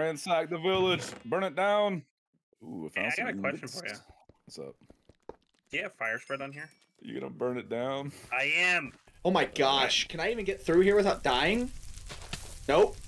Ransack the village. Burn it down. Ooh, Hey, I got a question for you. What's up? Do you have fire spread on here? You gonna burn it down? I am. Oh my gosh. Can I even get through here without dying? Nope.